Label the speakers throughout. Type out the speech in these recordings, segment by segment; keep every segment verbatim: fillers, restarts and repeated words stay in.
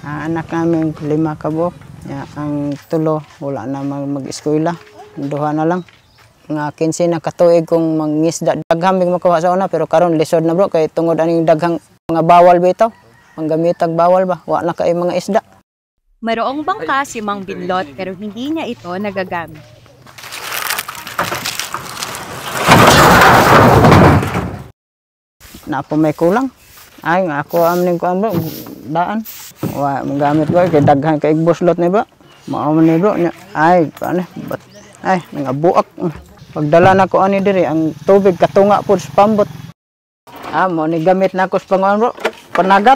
Speaker 1: Ah, anak namin lima ka buok. Ya, ang tulo wala na mag-eskwela. Duha na lang. Nga kinsi na katuig kung mangisda. Daghang mig makuha sa una pero karon lisod na bro kay tungod aning daghang mga bawal bitaw. Manggamitag bawal ba? Wa na kay mga isda.
Speaker 2: Mayroong bangka si Mang Binlot pero hindi niya ito nagagamit.
Speaker 1: Na po may kulang. Ay nga ako amning ko bro daan. Wa magamit ko kay daghan kay buslot ni ba. Mao man ni bro. Ay paano? Ay nga buak. Pagdala na ko ani diri ang tubig katunga pud sa pambot. Ah mo ni gamit na ko sa panguan bro. Panagat.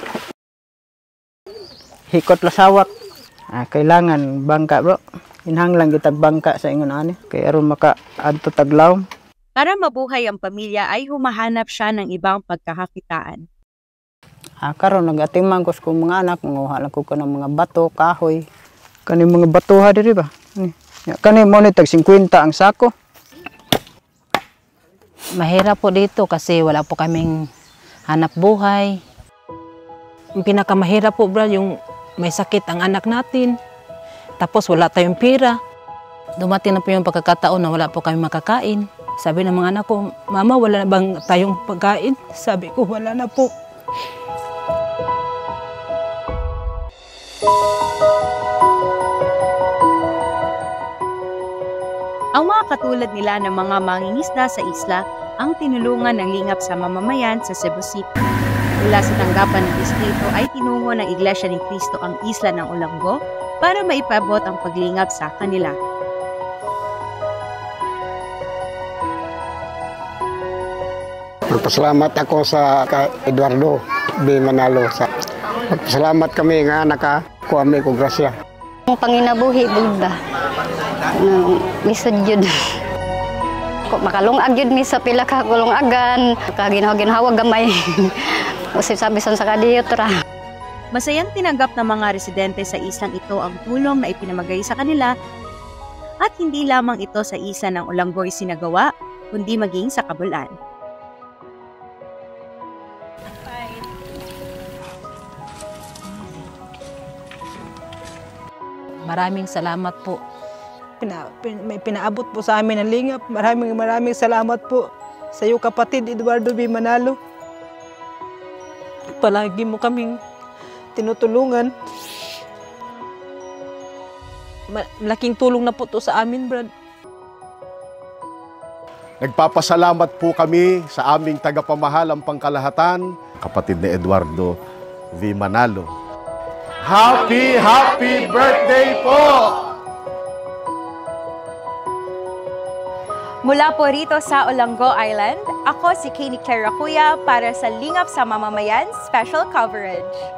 Speaker 1: Hikot lasawak. Ah kailangan bangka bro. Inhanglang gitag bangka sa ingon ani kay aron maka adto taglaw.
Speaker 2: Para mabuhay ang pamilya ay humahanap siya ng ibang pagkakakitaan.
Speaker 1: Ah karon nagatimang ko sa mga anak, manguha lang ko kanang mga bato, kahoy. Kani mga batuha diri ba? Ni. Kani mo ni tag fifty ang sako.
Speaker 3: Mahirap po dito kasi wala po kaming hanap buhay. Yung pinakamahirap po bro, yung may sakit ang anak natin. Tapos wala tayong pera. Dumating na po yung pagkakataon na wala po kami makakain. Sabi ng mga anak ko, Mama, wala na bang tayong pagkain? Sabi ko, wala na po.
Speaker 2: Ang mga katulad nila ng mga mangingisda sa isla ang tinulungan ng lingap sa mamamayan sa Cebu City. Mula sa tanggapan ng distrito ay tinungo ng Iglesia ni Cristo ang isla ng Olongo para maipabot ang paglingap sa kanila.
Speaker 4: Magpasalamat ako sa kay Eduardo B. Manalo. Magpasalamat kami nga nakakuha mi ko grasya.
Speaker 5: Ang panginabuhi Buddha. Um, lisod yun. Makalungag yun mi sa pila ka kulungagan. Kaginhawa-ginhawa gamay. Usip sabi sa kadiyot ra.
Speaker 2: Masayang tinanggap ng mga residente sa islang ito ang tulong na ipinamagay sa kanila at hindi lamang ito sa isla ng Olongo'y sinagawa, kundi maging sa Kabulan.
Speaker 3: Maraming salamat po.
Speaker 6: Pina, pin, may pinaabot po sa amin ng lingap. Maraming maraming salamat po sa iyo kapatid Eduardo B. Manalo. Palagi mo kaming tinutulungan. Malaking tulong na po to sa amin, Brad.
Speaker 7: Nagpapasalamat po kami sa aming tagapamahalang pangkalahatan, kapatid ni Eduardo V. Manalo. Happy, happy birthday po!
Speaker 2: Mula po rito sa Olongo Island, ako si Kaynie Claire Racuya para sa Lingap sa Mamamayan Special Coverage.